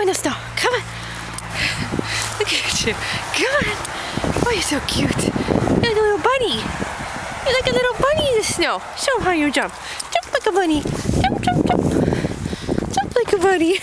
in the snow. Come on. Look at you. Come on. Oh, you're so cute. You're like a little bunny. You're like a little bunny in the snow. Show them how you jump. Jump like a bunny. Jump, jump, jump. Jump like a bunny.